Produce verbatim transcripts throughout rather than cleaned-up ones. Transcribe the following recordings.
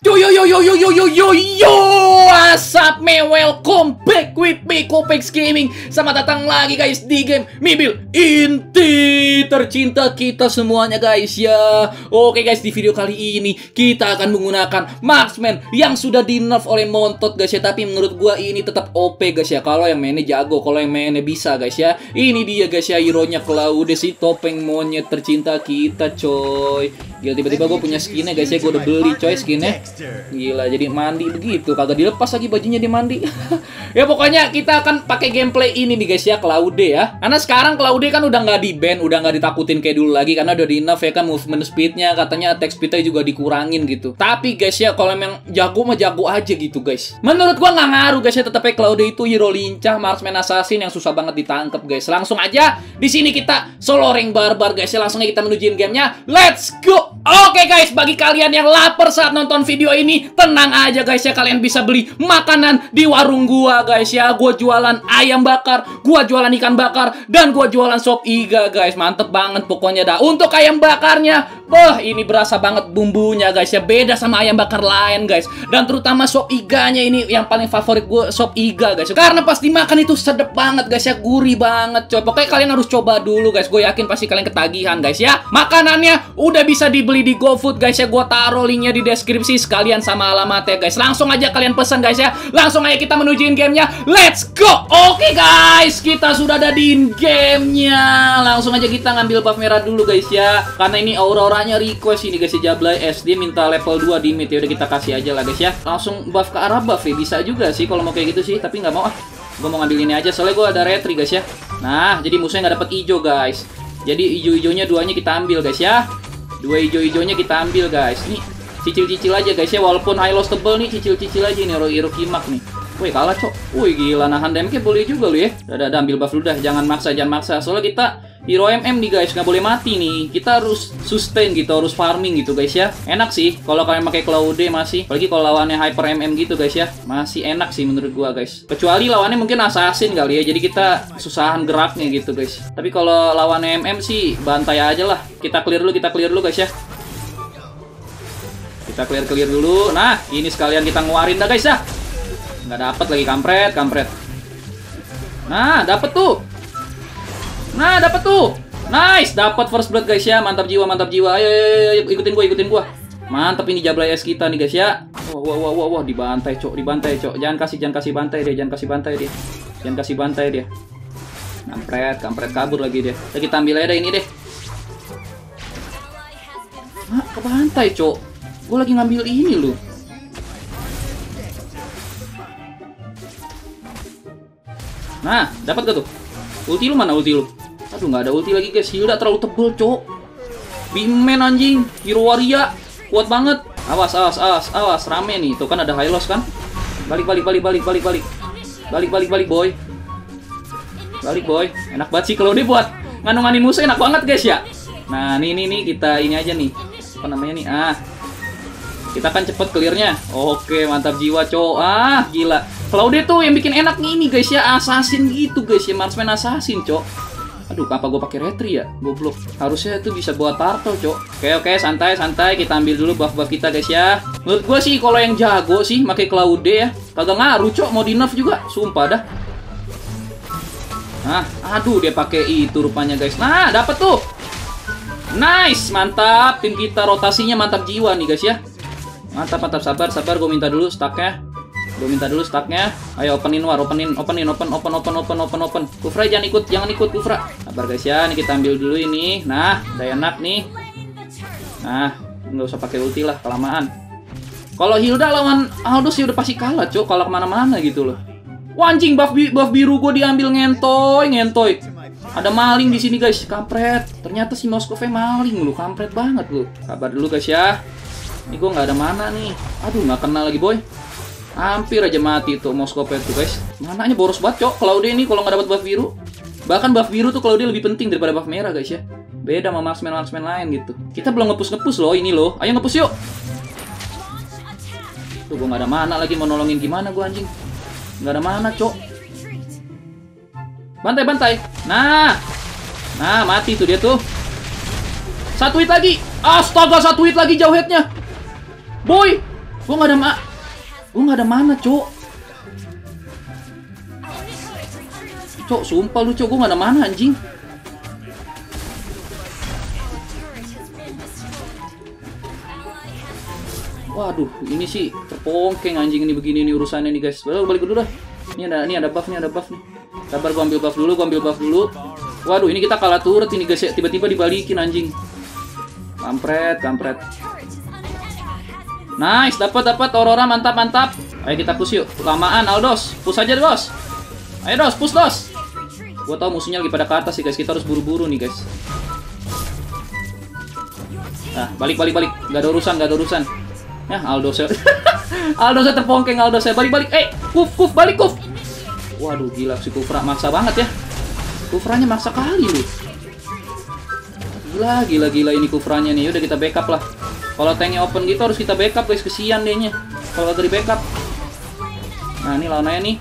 Yo yo yo yo yo yo yo yo yo, what's up man, welcome back with me Kopex Gaming. Selamat datang lagi guys di game Mobil Inti tercinta kita semuanya guys ya. Oke guys, di video kali ini kita akan menggunakan marksman yang sudah di nerf oleh Montot guys ya. Tapi menurut gua ini tetap O P guys ya. Kalau yang mainnya jago, kalau yang mainnya bisa guys ya. Ini dia guys ya, hero-nya Claude, si topeng monyet tercinta kita coy. Gila, tiba-tiba gue punya skinnya guys ya, gue udah beli coy skinnya. Gila, jadi mandi begitu, kagak dilepas lagi bajunya di mandi. Ya pokoknya kita akan pakai gameplay ini nih guys ya, Claude ya. Karena sekarang Claude kan udah nggak di ban, udah nggak ditakutin kayak dulu lagi karena udah di nerf ya kan, movement speednya katanya attack speednya juga dikurangin gitu. Tapi guys ya, kalau emang jago mah jago aja gitu guys. Menurut gua nggak ngaruh guys ya, tetapnya Claude itu hero lincah, marksman assassin yang susah banget ditangkap guys. Langsung aja di sini kita solo rank barbar guys ya, langsung aja kita menuju gamenya. Let's go. Oke guys, bagi kalian yang lapar saat nonton video ini, tenang aja guys ya, kalian bisa beli makanan di warung gua guys ya. Gua jualan ayam bakar, gua jualan ikan bakar, dan gua jualan sop iga guys. Mantep banget pokoknya dah. Untuk ayam bakarnya, wah ini berasa banget bumbunya guys ya, beda sama ayam bakar lain guys. Dan terutama sop iganya ini yang paling favorit gua, sop iga guys. Karena pas dimakan itu sedep banget guys ya, gurih banget coy. Pokoknya kalian harus coba dulu guys. Gue yakin pasti kalian ketagihan guys ya. Makanannya udah bisa dibeli di GoFood guys ya. Gua taruh linknya di deskripsi sekalian sama alamatnya guys. Langsung aja kalian pesan guys ya. Langsung aja kita menuju gamenya. Let's go. Oke guys, kita sudah ada di gamenya. Langsung aja kita ngambil buff merah dulu guys ya. Karena ini aura-auranya request ini guys ya, Jablay S. Dia minta level dua di mid ya. Udah kita kasih aja lah guys ya. Langsung buff ke arah buff ya. Bisa juga sih kalau mau kayak gitu sih, tapi nggak mau ah. Gue mau ngambil ini aja soalnya gue ada retri guys ya. Nah, jadi musuhnya nggak dapet hijau guys. Jadi hijau-hijaunya duanya kita ambil guys ya. Dua hijau-hijaunya kita ambil guys. Nih, cicil-cicil aja guys ya. Walaupun high loss tebel nih, cicil-cicil aja nih. Hero Kimak nih. Woi, kalah cok. Woi, gila, nahan damage boleh juga lu ya. Udah, udah, ambil buff dulu dah. Jangan maksa, jangan maksa. Soalnya kita hero M M nih guys, nggak boleh mati nih. Kita harus sustain gitu, harus farming gitu guys ya. Enak sih kalau kalian pakai Claude masih. Apalagi kalau lawannya hyper M M gitu guys ya. Masih enak sih menurut gua guys. Kecuali lawannya mungkin assassin kali ya. Jadi kita susahan geraknya gitu guys. Tapi kalau lawannya M M sih bantai aja lah. Kita clear dulu, kita clear dulu guys ya. Kita clear-clear dulu. Nah, ini sekalian kita ngeluarin dah guys ya. Nggak dapet lagi, kampret, kampret. Nah, dapet tuh. Nah, dapet tuh. Nice, dapat first blood guys ya. Mantap jiwa, mantap jiwa. Ayo, ayo, ayo, ikutin gua, ikutin gua. Mantap ini Jablay S kita nih guys ya. Wah, wah, wah, wah, wah, dibantai, cok, dibantai, cok. Jangan kasih, jangan kasih bantai dia, jangan kasih bantai dia. Jangan kasih bantai dia. Kampret, kampret, kabur lagi dia. Jadi kita ambil aja deh ini deh. Hah, kebantai, cok. Gua lagi ngambil ini loh. Nah, dapat gak tuh? Ulti lu mana, ulti lu? Aduh, nggak ada ulti lagi guys. Hilda terlalu tebel, cok. Bingman anjing. Hero Waria. Kuat banget. Awas, awas, awas, awas. Rame nih. Tuh kan ada high loss kan? Balik, balik, balik, balik, balik, balik. Balik, balik, balik, boy. Balik, boy. Enak banget sih kalau dia buat nganung-nganin musuh, enak banget guys ya. Nah, nih, nih, nih. Kita ini aja nih. Apa namanya nih? Ah. Kita kan cepet clearnya. Oke, mantap jiwa, cok. Ah, gila. Claude tuh yang bikin enak nih ini guys ya, assassin gitu guys ya, marksman assassin, cok. Aduh, kenapa gue pakai retri ya? Goblok. Harusnya tuh bisa buat turtle, cok. Oke, oke, santai, santai. Kita ambil dulu buff-buff kita guys ya. Menurut gue sih kalau yang jago sih pakai Claude ya. Kagak ngaruh, cok. Mau di nerf juga, sumpah dah. Nah, aduh dia pakai itu rupanya guys. Nah, dapet tuh. Nice, mantap. Tim kita rotasinya mantap jiwa nih guys ya. Mantap, mantap, sabar, sabar. Gue minta dulu stacknya. Gue minta dulu stacknya. Ayo openin war, openin, openin, open, open, open, open, open, open. Kufra jangan ikut, jangan ikut Kufra. Sabar guys ya, ini kita ambil dulu ini. Nah, udah enak nih. Nah, nggak usah pakai ulti lah, kelamaan. Kalau Hilda lawan Aldous ya udah pasti kalah, cok. Kalau kemana-mana gitu loh. Wah, anjing, buff, bi buff biru gue diambil, ngentoy, ngentoy. Ada maling di sini guys, kampret. Ternyata si Moskove maling lu, kampret banget lu. Sabar dulu guys ya. Ini gue nggak ada mana nih. Aduh, nggak kenal lagi boy. Hampir aja mati tuh Moskove tuh guys. Mananya boros banget cok. Claude ini kalau nggak dapat buff biru. Bahkan buff biru tuh Claude lebih penting daripada buff merah guys ya. Beda sama marksman-marksman lain gitu. Kita belum ngepus-ngepus loh ini loh. Ayo ngepus yuk. Tuh gue nggak ada mana lagi, mau nolongin gimana gue anjing. Nggak ada mana cok. Bantai-bantai. Nah. Nah, mati tuh dia tuh. Satu hit lagi. Astaga, satu hit lagi jauh hitnya. Boy. Gua nggak ada ma... Gua nggak ada mana, Cok. Cok, sumpah lu, Cok. Gua nggak ada mana, anjing. Waduh, ini sih terpongkeng anjing ini begini nih urusannya nih, guys. Baru balik dulu dah. Ini ada ini ada buff nih, ada buff nih. Sabar, gua ambil buff dulu, gua ambil buff dulu. Waduh, ini kita kalah turret ini, guys. Tiba-tiba dibalikin anjing. Kampret, kampret. Nice, dapat dapat Aurora, mantap mantap. Ayo kita push yuk. Lamaan Aldos. Push aja, Bos. Ayo, Dos, push, Dos. Gua tahu musuhnya lagi pada ke atas sih, guys. Kita harus buru-buru nih, guys. Nah, balik balik balik. Gak ada urusan, gak ada urusan. Ya, Aldosnya Aldosnya terpongkeng, Aldosnya balik-balik. Eh, Kuf, Kuf, balik, Kuf. Waduh, gila si Kufra maksa banget ya. Kufranya maksa kali lu. Gila, gila, gila ini Kufranya nih. Udah kita backup lah. Kalau tanknya open gitu harus kita backup, guys. Kesian dehnya kalau dari backup. Nah, ini lawannya nih.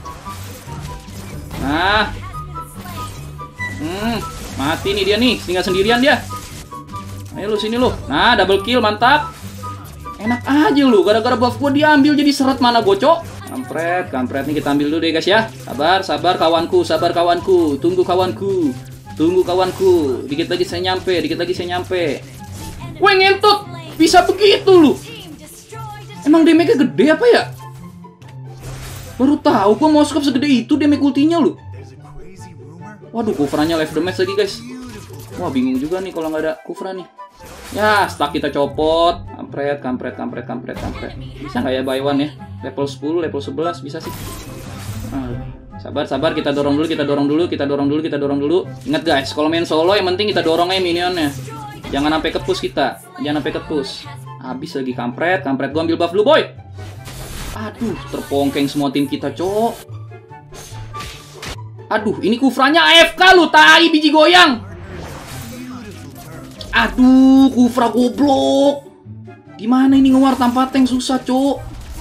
Nah. Hmm, mati nih dia nih. Tinggal sendirian dia. Ayo lu sini lu. Nah, double kill, mantap. Enak aja lu, gara-gara buff gua diambil jadi seret mana gocok. Kampret, kampret nih kita ambil dulu deh, guys ya. Sabar, sabar kawanku, sabar kawanku. Tunggu kawanku. Tunggu kawanku. Dikit lagi saya nyampe, dikit lagi saya nyampe. Weh, ngentut. Bisa begitu lu. Emang damage-nya gede apa ya? Baru tahu gua mau scope segede itu damage ultinya lu. Waduh, Kufranya live damage lagi, guys. Wah, bingung juga nih kalau nggak ada Kufra nih. Ya, stack kita copot. Kampret, kampret, kampret, kampret, kampret. Bisa nggak ya buy one ya? Level sepuluh, level sebelas bisa sih. Ah, sabar, sabar. Kita dorong dulu, kita dorong dulu, kita dorong dulu, kita dorong dulu. Ingat guys, kalau main solo yang penting kita dorong aja minionnya. Jangan sampai ke-push kita. Jangan sampai ke-push. Habis lagi kampret, kampret. Gua ambil buff dulu, boy. Aduh, terpongkeng semua tim kita, cok. Aduh, ini Kufranya A F K lu, tai biji goyang. Aduh, Kufra goblok. Gimana ini ngewar tanpa tank susah, cok.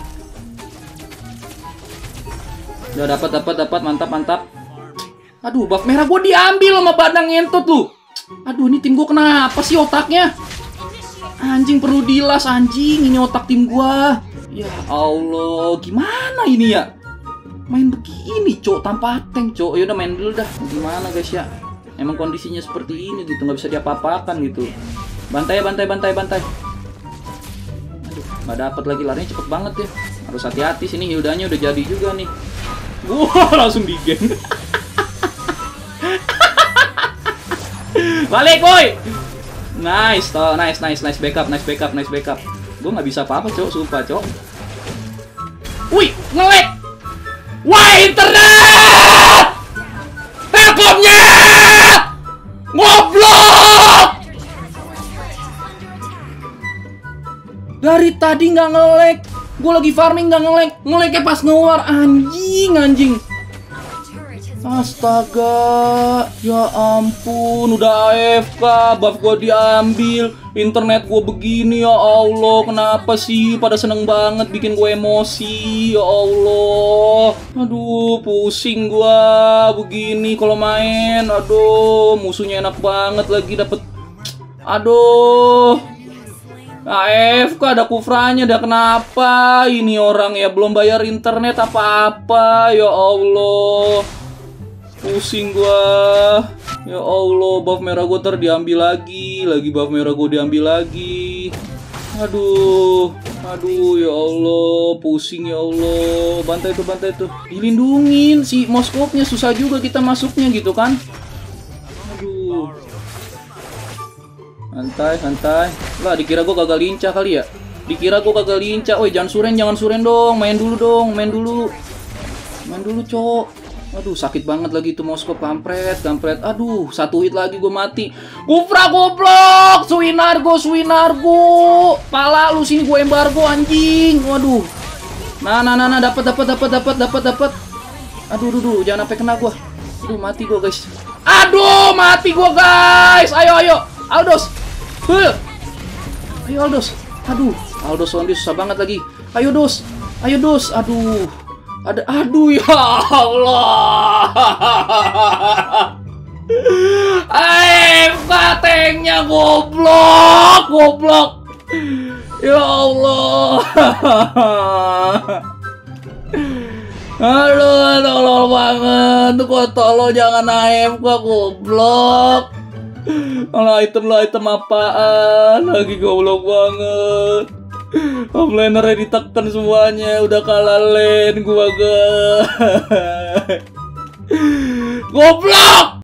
Udah dapat dapat dapat mantap mantap. Aduh, buff merah gue diambil sama badang ngentut lu. Aduh, ini tim gue kenapa sih otaknya? Anjing perlu dilas anjing, ini otak tim gua. Ya Allah, gimana ini ya? Main begini, cok, tanpa tank, cok. Ya udah main dulu dah. Gimana guys ya? Emang kondisinya seperti ini gitu, nggak bisa diapa-apakan gitu. Bantai, bantai, bantai, bantai. Aduh, nggak dapat lagi, larinya cepet banget ya. Harus hati-hati sini, hildanya udah jadi juga nih. Wah, langsung di game. Balik, boy. Nice, toh, nice, nice, nice backup, nice backup, nice backup. Gue nggak bisa apa-apa, cok, sumpah, cok. Wih, nge-lag. Wah, internet! Telkomnya! Ngoblok! Dari tadi nggak nge-lag. Gue lagi farming nggak nge-lag. Nge-lagnya pas ngewar. Anjing, anjing. Astaga. Ya ampun. Udah A F K. Buff gue diambil. Internet gue begini. Ya Allah. Kenapa sih? Pada seneng banget bikin gue emosi. Ya Allah. Aduh. Pusing gue. Begini kalau main. Aduh. Musuhnya enak banget lagi. Dapet. Aduh. A F K ada Kufranya, ada kenapa? Ini orang ya belum bayar internet apa-apa. Ya Allah. Pusing gua. Ya Allah, buff merah gua ntar diambil lagi. Lagi buff merah gua diambil lagi. Aduh. Aduh, ya Allah. Pusing ya Allah. Bantai tuh, bantai tuh. Dilindungin si Moskopnya, susah juga kita masuknya gitu kan. Aduh. Santai, santai. Lah, dikira gue gagal lincah kali ya. Dikira gue gagal lincah. Woi, jangan suren, jangan suren dong. Main dulu dong, main dulu. Main dulu, cok. Aduh, sakit banget lagi tuh Moskop. Kampret, kampret. Aduh, satu hit lagi gue mati. Kufra goblok. Suinargo, Suinargo. Pala lu sini gue embargo anjing. Waduh. Nah, nah, nah, nah. Dapat, dapat, dapat, dapat, dapat, dapat. Aduh, aduh, aduh. Jangan sampai kena gue. Aduh, mati gue, guys. Aduh, mati gue, guys. Ayo, ayo. Aldos. Huh. Ayo Aldos. Aduh, Aldos Sondi susah banget lagi. Ayo Dos. Ayo Dos. Aduh. Ada aduh ya Allah. A F K tanknya goblok, goblok. Ya Allah. Aduh, tolol banget. Kok tolol jangan A F K, goblok. Kalau item lo item apaan? Lagi goblok banget. Offlanernya ditekan semuanya. Udah kalah lane gua, guys. Goblok.